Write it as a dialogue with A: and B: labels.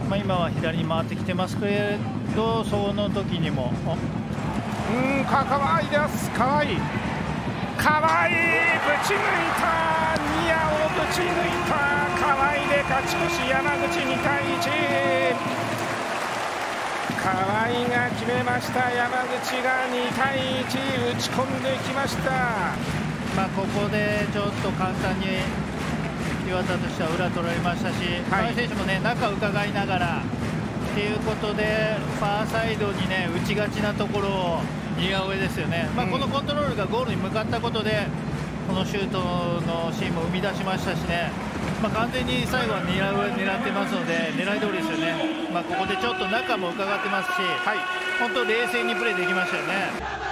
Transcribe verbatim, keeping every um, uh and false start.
A: まあ、今は左に回ってきてますけれど、その時にも
B: うんかかわいいです。かわいいかわいいぶち抜いた、ニアをぶち抜いた。かわいいで勝ち越し、山口にたいいち。河合が決めました。山口がにたいいち打ち込んできました。
A: まあここでちょっと簡単に岩田としては裏取られましたし、河合選手もね中を伺いながらということでファーサイドにね打ちがちなところを似顔絵ですよね。まあこのコントロールがゴールに向かったことでこのシュートのシーンも生み出しましたしね。まあ完全に最後は狙う狙ってますので狙い通りですよね。まあここでちょっと中も伺ってますし、はい、本当冷静にプレーできましたよね。